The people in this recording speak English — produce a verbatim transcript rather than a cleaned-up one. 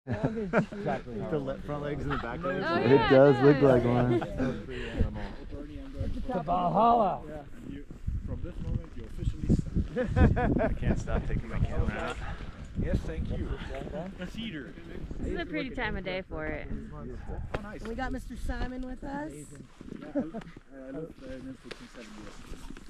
Exactly. The front legs and the back legs. Oh, It yeah, does it look like does. one. To Valhalla. And you, from this moment, you officially stop. I can't stop taking my camera out. Yes, thank you. A cedar. This is a pretty time of day for it. Oh, nice. We got Mister Simon with us. Yeah, I, I lived uh, in Israel for seven years.